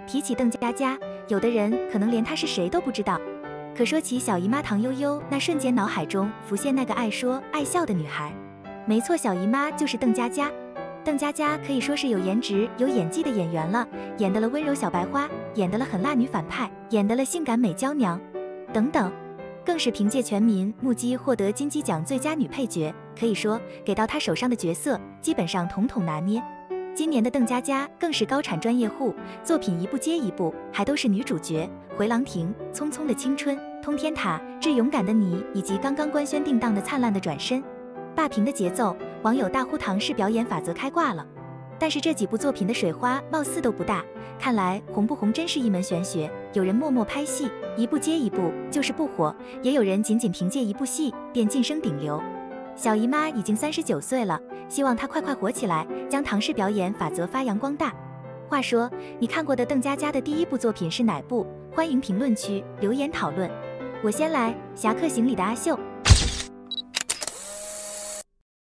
提起邓家佳，有的人可能连她是谁都不知道。可说起小姨妈唐悠悠，那瞬间脑海中浮现那个爱说爱笑的女孩。没错，小姨妈就是邓家佳。邓家佳可以说是有颜值、有演技的演员了，演得了温柔小白花，演得了狠辣女反派，演得了性感美娇娘，等等。更是凭借全民目击获得金鸡奖最佳女配角，可以说给到她手上的角色基本上统统拿捏。今年的邓家佳更是高产专业户，作品一部接一部，还都是女主角，《回廊亭》、匆匆的青春、通天塔、致勇敢的你，以及刚刚官宣定档的灿烂的转身。霸屏的节奏，网友大呼唐氏表演法则开挂了。但是这几部作品的水花貌似都不大，看来红不红真是一门玄学。有人默默拍戏，一部接一部就是不火，也有人仅仅凭借一部戏便晋升顶流。小姨妈已经39岁了，希望她快快火起来，将唐氏表演法则发扬光大。话说，你看过的邓家佳的第一部作品是哪部？欢迎评论区留言讨论。我先来，《侠客行》里的阿秀。